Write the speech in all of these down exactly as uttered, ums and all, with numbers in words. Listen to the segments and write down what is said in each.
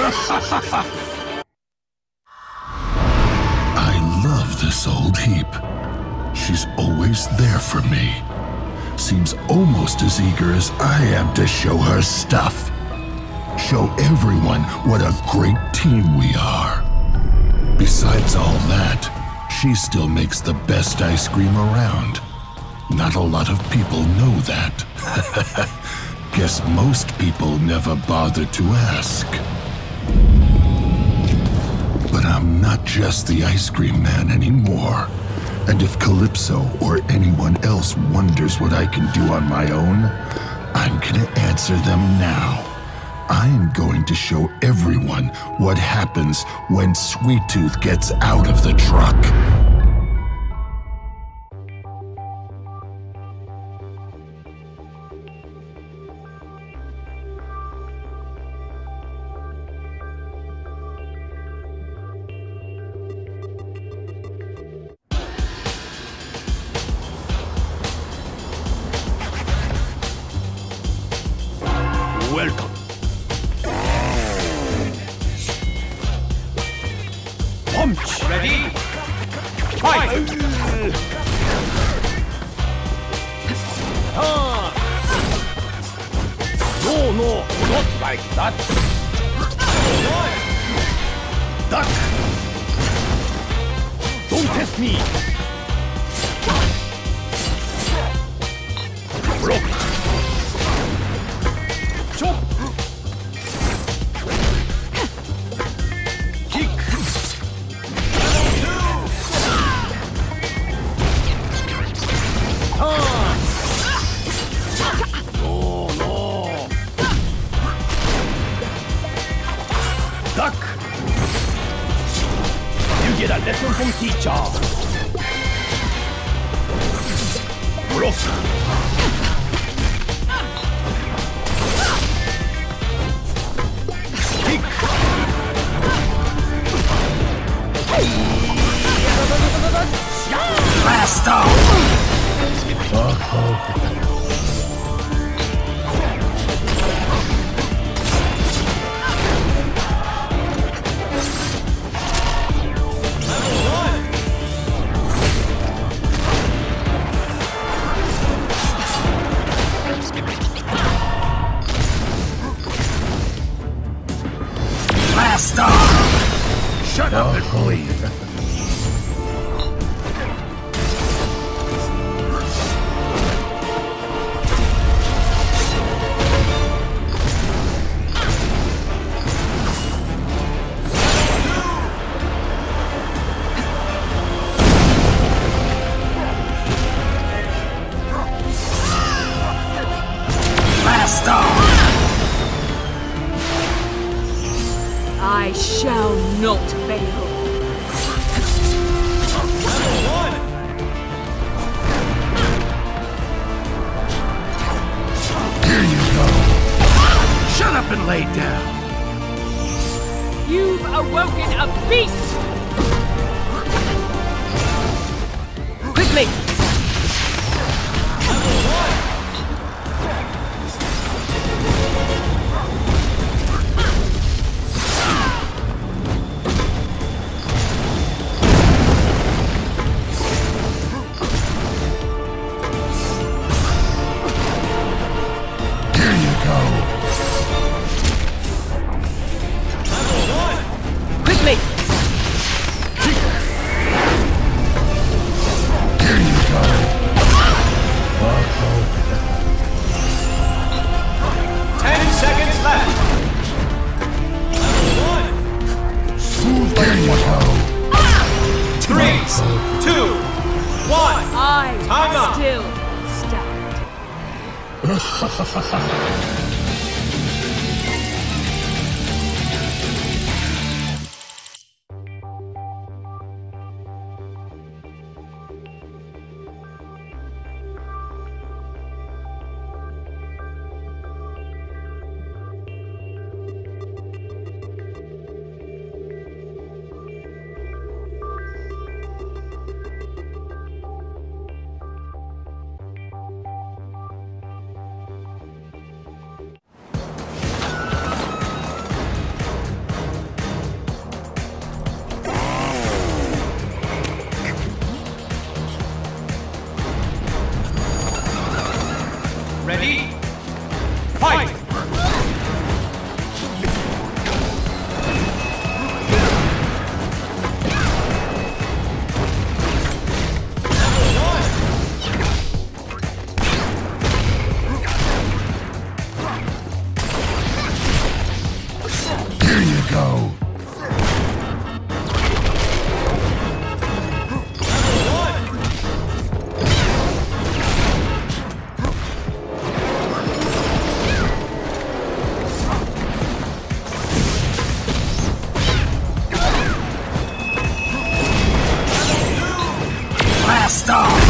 I love this old heap. She's always there for me. Seems almost as eager as I am to show her stuff. Show everyone what a great team we are. Besides all that, she still makes the best ice cream around. Not a lot of people know that. Guess most people never bother to ask. But I'm not just the ice cream man anymore. And if Calypso or anyone else wonders what I can do on my own, I'm gonna answer them now. I'm going to show everyone what happens when Sweet Tooth gets out of the truck. Welcome. Punch. Ready? Fight. Ah. No, no, not like that. Duck. Don't test me. Block. Chop! Kick! Ah! No, no! Duck! You get a lesson from teacher! Block! Blast off! Uh-oh. Blast off! Shut up and believe. I shall not fail. Here you go. Shut up and lay down. You've awoken a beast! Quickly! Three, two, one. I Time up. still stand. Ready? Fight! Here you go. Blast off!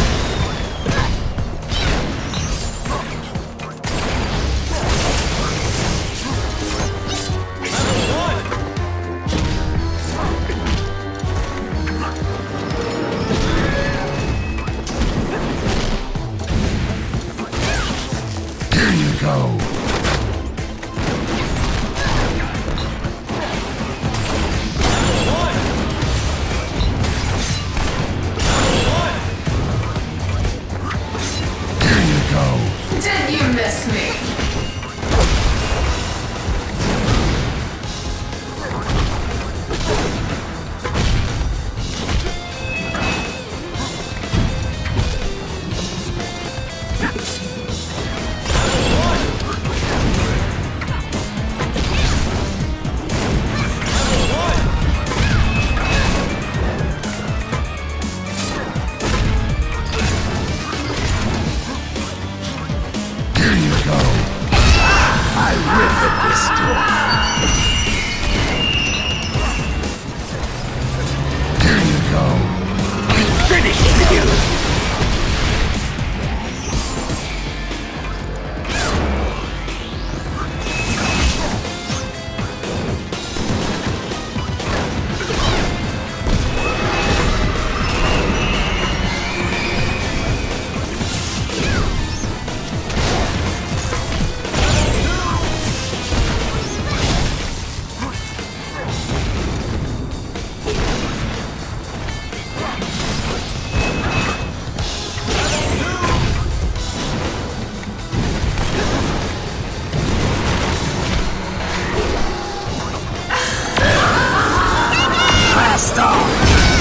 Here you go. Here you go. Did you miss me? Here you go. I rip and destroy. Here you go. Finish you! Blast off!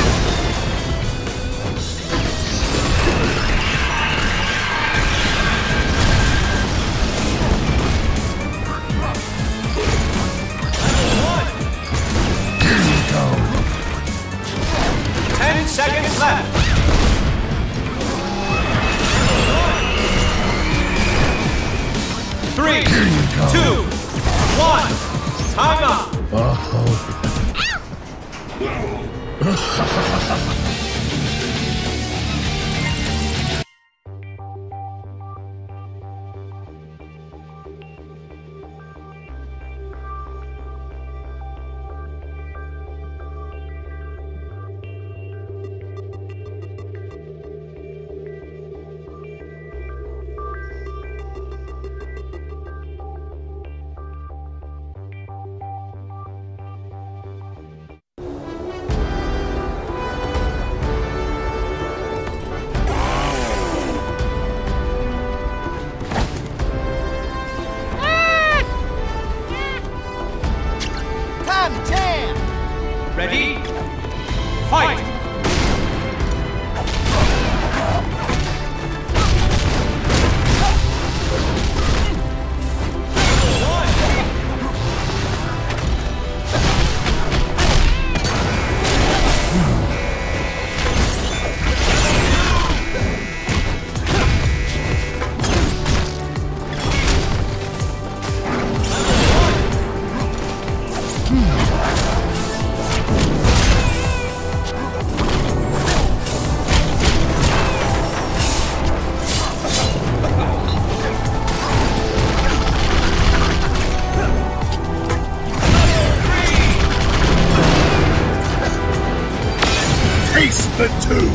Here you go. Ten seconds left. Three, Here you go. two, one. Time up. Oh. Ready? Fight! Taste the two!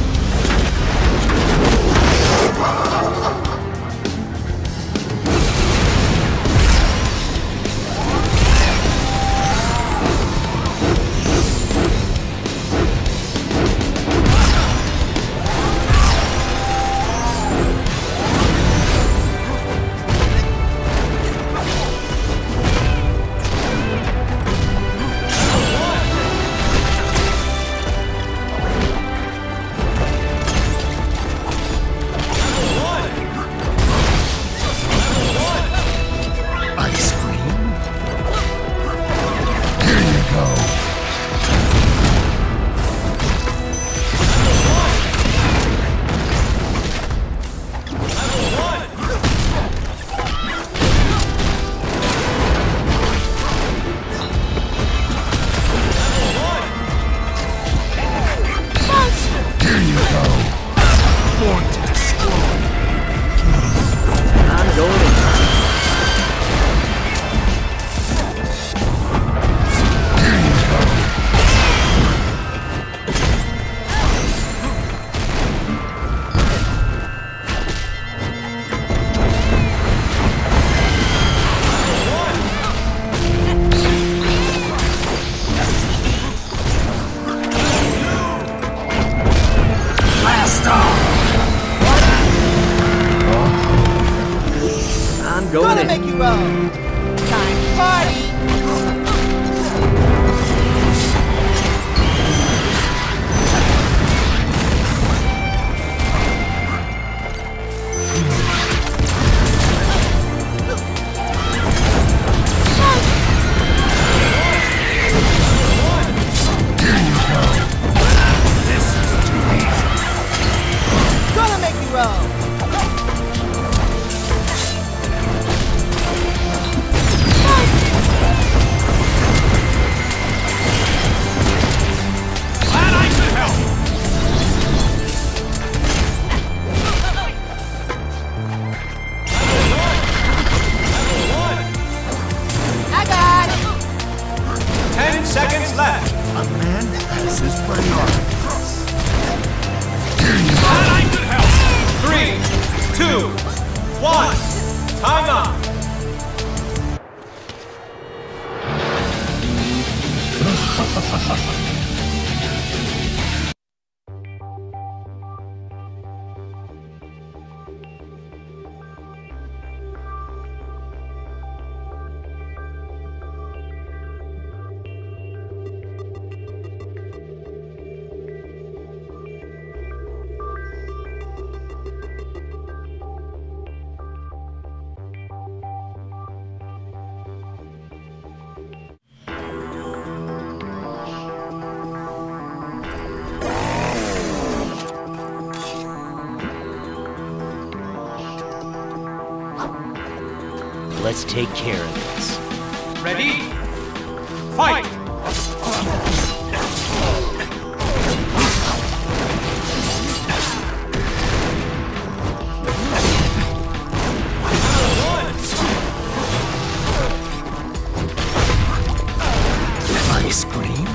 Going Gonna in. make you roll. Time to party. Gonna make you roll. Glad I could help. Level one. I got it. Ten seconds left. A man has his priorities. Glad I could help. Three, two, one. Time up. Let's take care of this. Ready? Fight! Ice cream?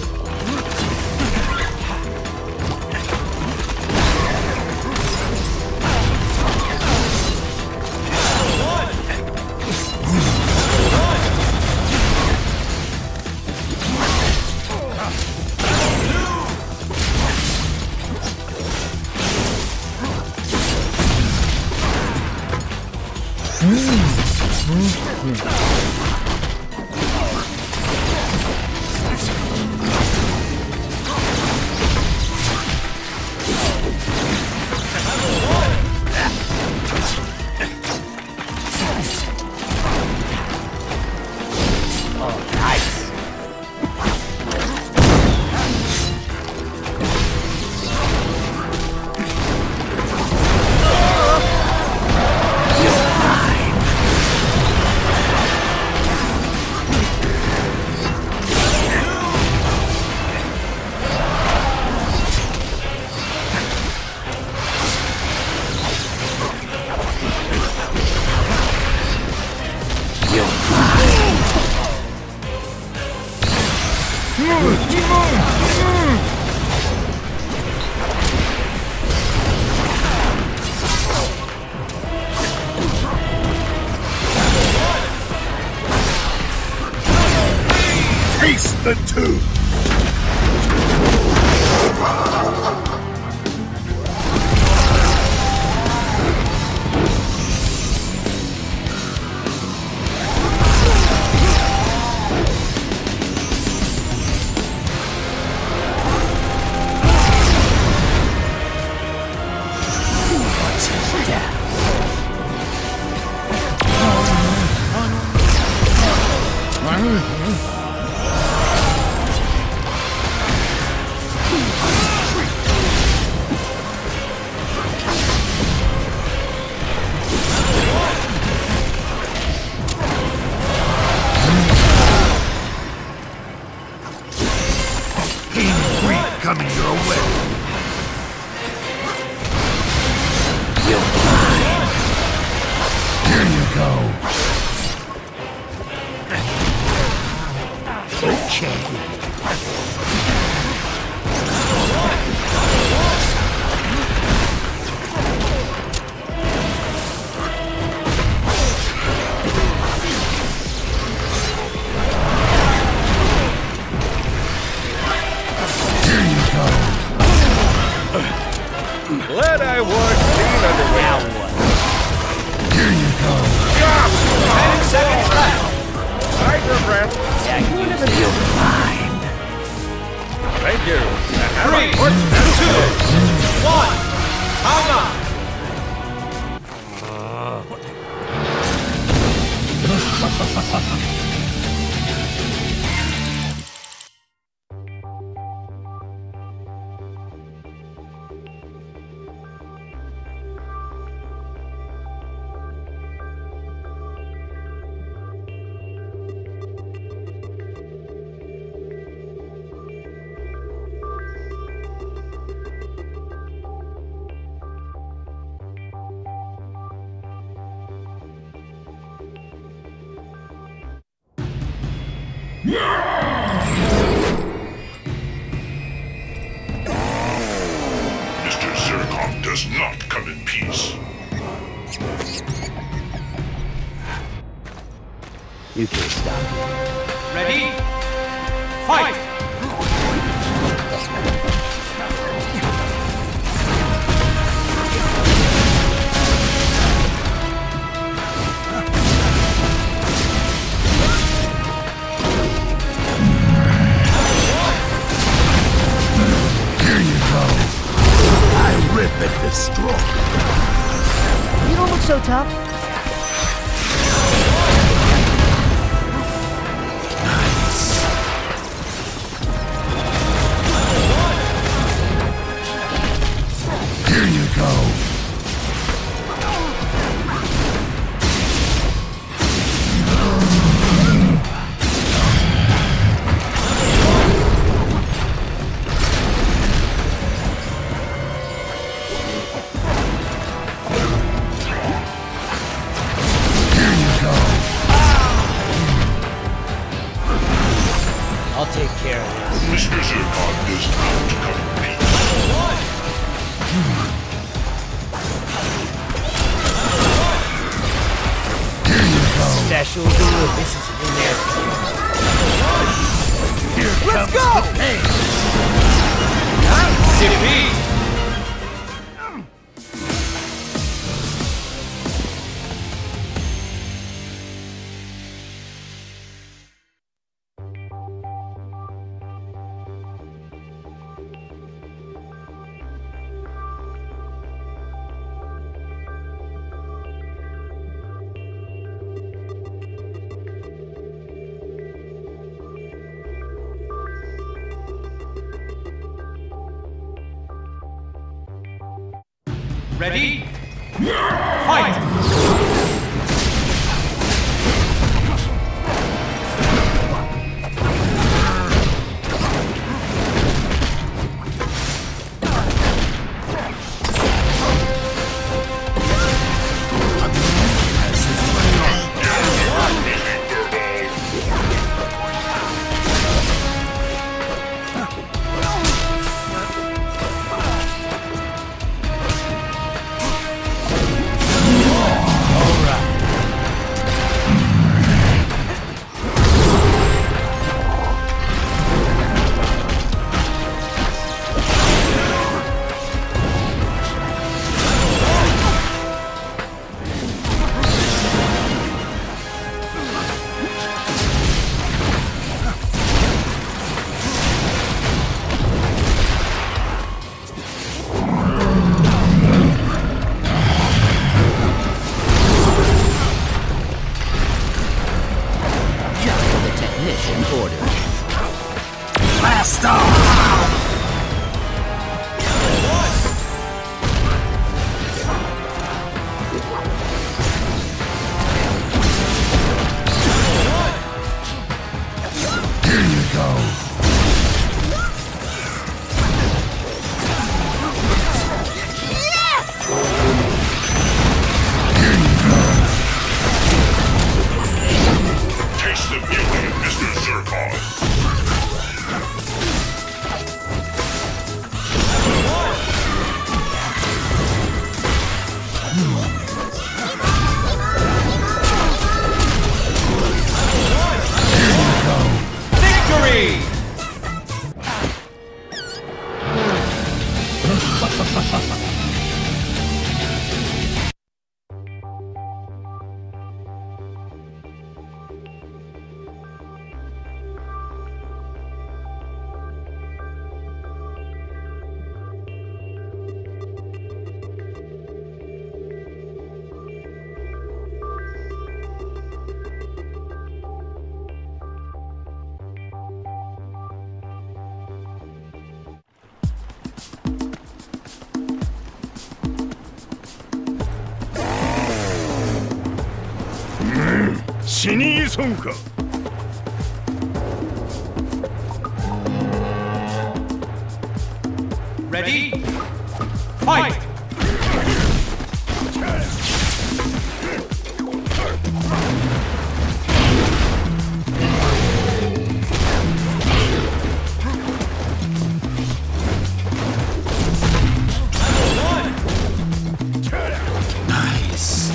Taste the tooth! Coming your way. You're mine. Here you go. you. Three, two, one. Time up. Mister Zircon does not come in peace. You can't stop me. Ready? Fight! Rip and destroy. You don't look so tough. Nice. Here you go. I'll take care of this. Mister Zircon does not come in peace. Here you go. Special glue. This is in there. Here Let's comes go! the pain. Defeat! Ready? Fight! 신이 손가. Ready? Fight! Nice.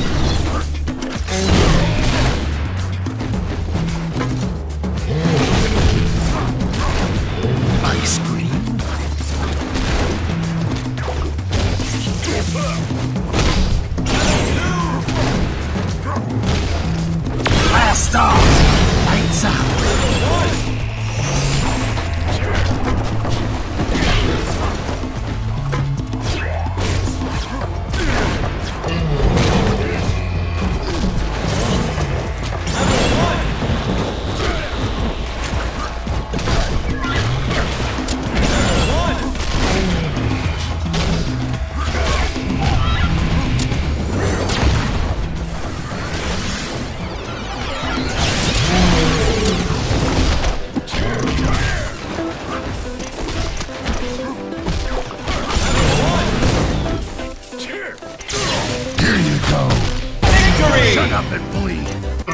Ice cream. Blast off! Lights out! Shut up and bleed.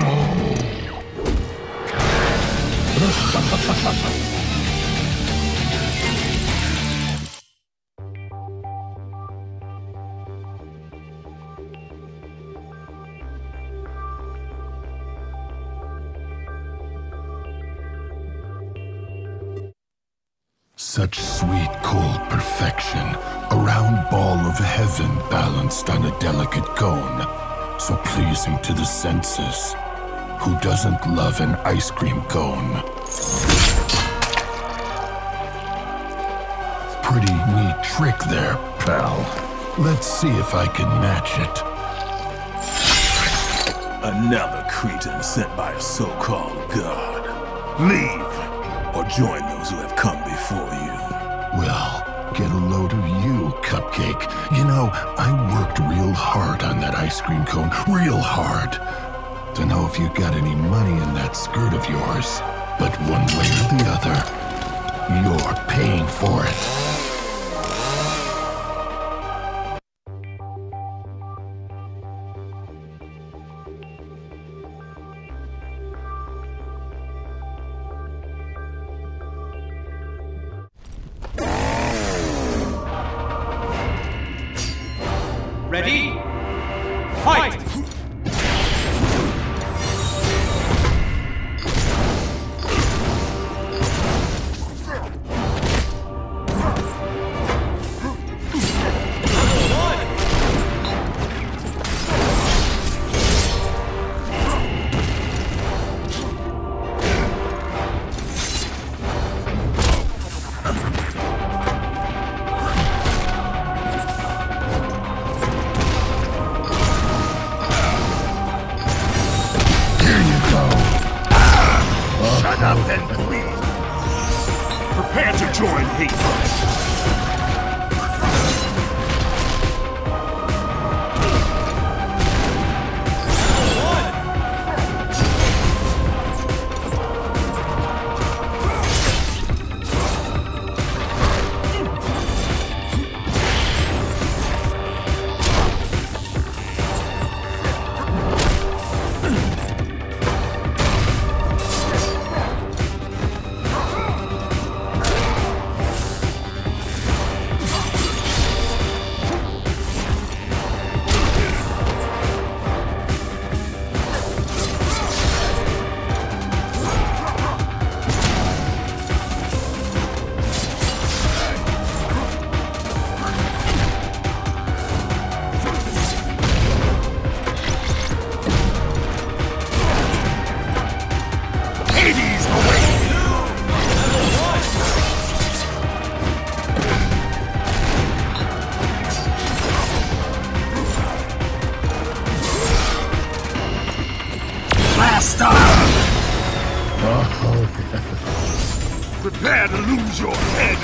Such sweet, cold perfection. A round ball of heaven balanced on a delicate cone. So pleasing to the senses. Who doesn't love an ice cream cone? Pretty neat trick there, pal. Let's see if I can match it. Another cretin sent by a so-called god. Leave, or join those who have come before you. Well, get a load of you, Cupcake. You know, I worked real hard on that ice cream cone. Real hard. Don't know if you got any money in that skirt of yours, but one way or the other, you're paying for it. Ready? Fight! Up and bleed. Prepare to join hate. Prepare to lose your head.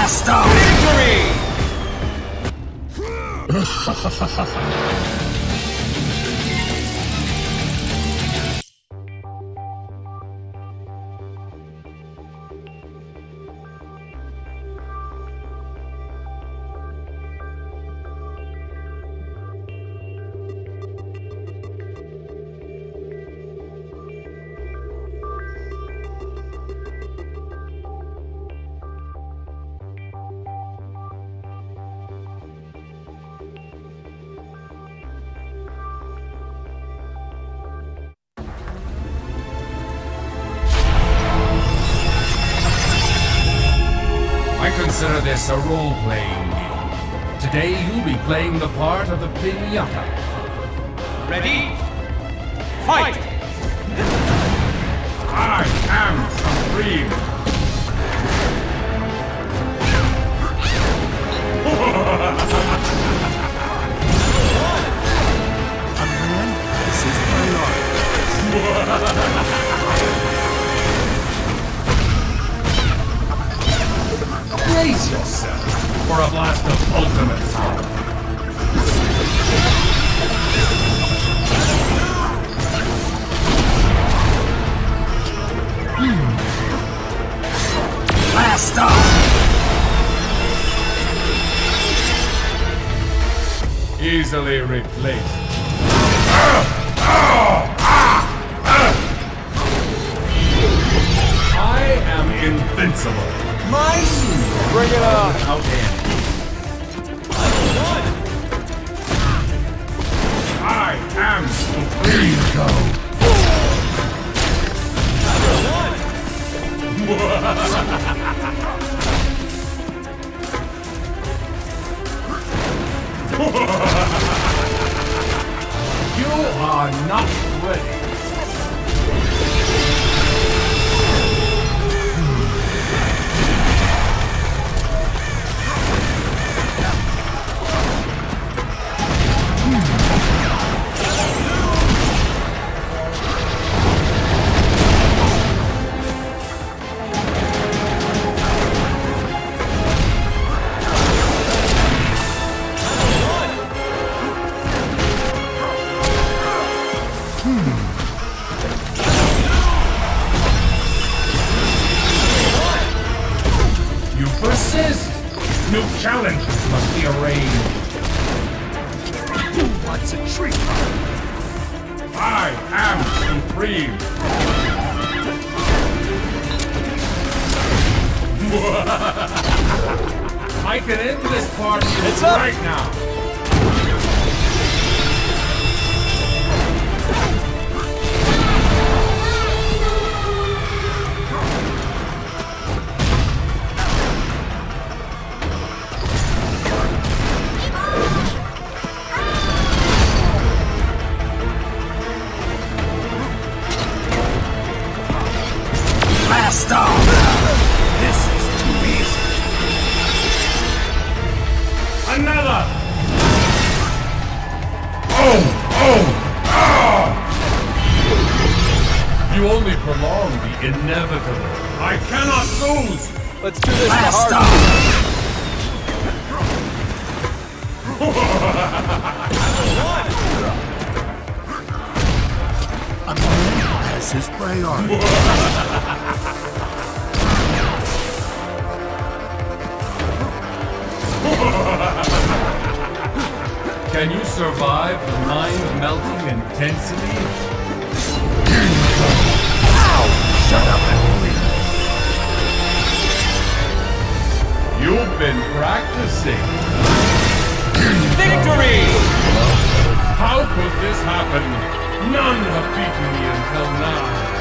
Blast off! Victory! I consider this a role-playing game. Today you'll be playing the part of the Pinata. Ready? Fight! I am supreme! A man has his priorities. Brace yourself for a blast of ultimate power. Blast off! Easily replaced. I am invincible. My move. Bring it on! Without end. I am supreme. Go. You are not ready. You persist! New challenges must be arranged. Who wants a treat? I am supreme! I can end this party It's up. right now! Blast off! This is too easy. Another! Oh! Oh! Ah! You only prolong the inevitable. I cannot lose! Let's do this Blast the off! A man has his priorities. Can you survive the mind-melting intensity? Shut up and leave. You've been practicing. Victory! How could this happen? None have beaten me until now.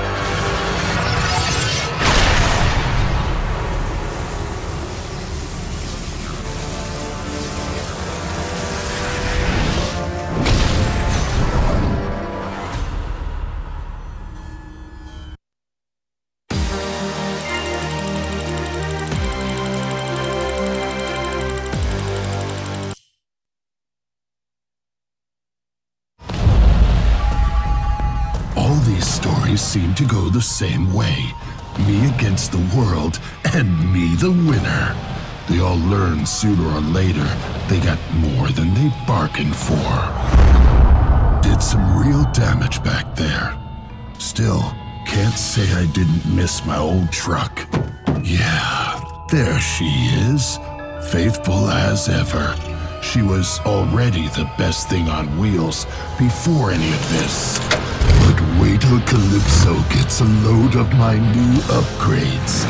All these stories seem to go the same way. Me against the world, and me the winner. They all learn sooner or later they got more than they bargained for. Did some real damage back there. Still, can't say I didn't miss my old truck. Yeah, there she is, faithful as ever. She was already the best thing on wheels before any of this. But wait till Calypso gets a load of my new upgrades.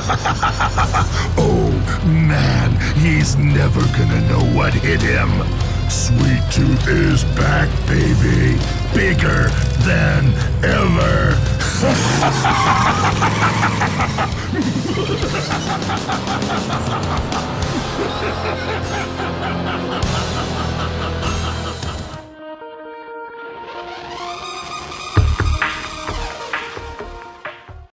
Oh man, he's never gonna know what hit him. Sweet Tooth is back, baby. Bigger than ever.